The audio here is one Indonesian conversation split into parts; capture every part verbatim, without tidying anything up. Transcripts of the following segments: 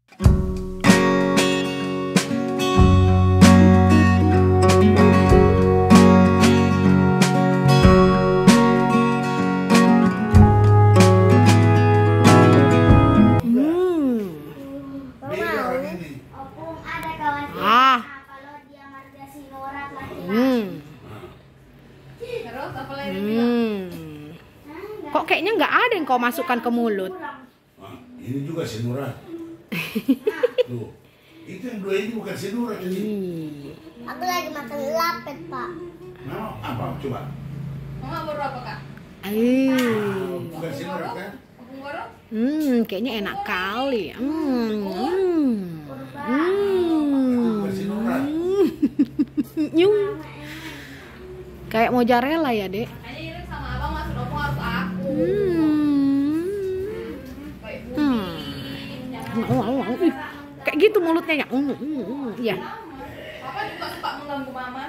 Hmm. Kok kayaknya nggak ada yang kau masukkan ke mulut? Nah, ini juga sinura. Tuh, itu yang dua ini bukan sinura ini. Aku lagi makan lapet, Pak. Nah, apa? Coba. Mama baru apa, Kak? Eh. Bukan sinura kan? Hmm, kayaknya enak kali. Hmm. Hmm. Bukan sinura. Nyung. Kayak mozzarella ya, Dek? Makanya ini sama abang masuk opung harus aku. Hmm. Kayak Hmm. puding. Kayak gitu mulutnya ya. Hmm. Hmm. Ya. Papa juga suka mengganggu mama.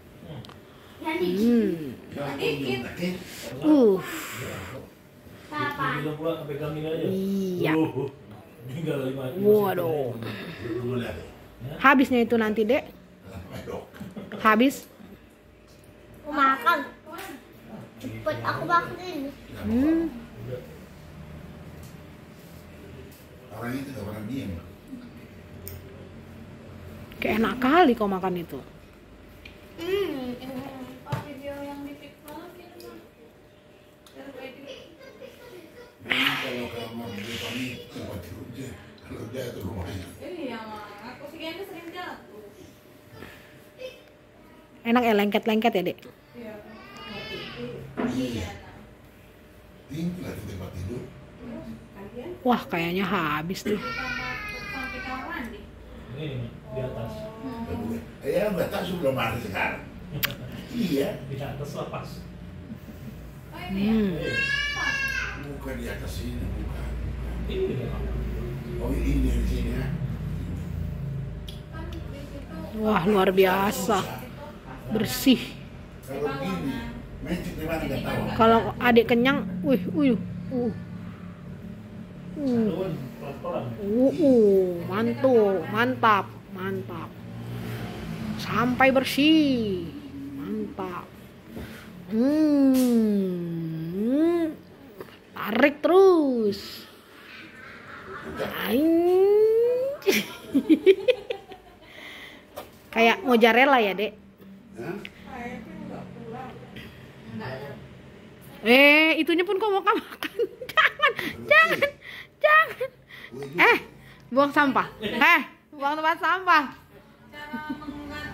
Hmm. Dikit. Uh. Papa. Iya. Waduh. Habisnya itu nanti, Dek. Habis. Aku makan. Cepet aku makan ini. Hmm. Orang itu tidak pernah diam. Kayak enak kali kau makan itu. Hmm. Oh, video yang di TikTok ini mah. Kalau kamu beli pamit, tempat kerja, kalau jatuh rumahnya. Iya, Mak. Aku sih kayaknya sering jatuh. Enak ya lengket-lengket ya, Dek? Iya. Iya. Tinggi lah di tempat tidur. Wah, kayaknya habis tuh. Sampai kamar mandi. Ini di atas. Ya nggak tahu sebelum hari sekarang. Iya. Di atas lah pas. Oh, ini ya? Hmm. Bukan di atas sini, bukan. Ini di kamar. Oh ini di sini ya. Kan di situ. Wah, luar biasa. Bersih. Kalau gini, magic di mana nggak tahu. Kalau adik kenyang, wih, wih, uh. Uh, Tuan, pelan-pelan. uh, uh, mantul, mantap, mantap. Sampai bersih, mantap. Hmm, tarik terus. Anjir. Kayak mozzarella ya, Dek? Hah? Eh, itunya pun kau mau makan. Jangan, jangan, jangan. Eh, buang sampah. Eh, buang tempat sampah. Cara